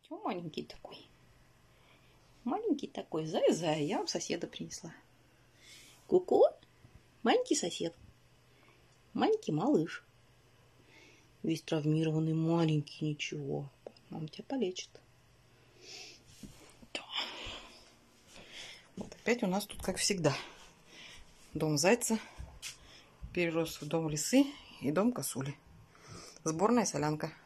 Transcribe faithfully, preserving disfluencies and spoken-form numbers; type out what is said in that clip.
О, маленький такой. Маленький такой. Зай-зай, я вам соседа принесла. Ку-ку. Маленький сосед. Маленький малыш. Весь травмированный, маленький, ничего. Мама тебя полечит. Да. Вот опять у нас тут, как всегда, дом зайца перерос в дом лисы и дом косули. Сборная солянка.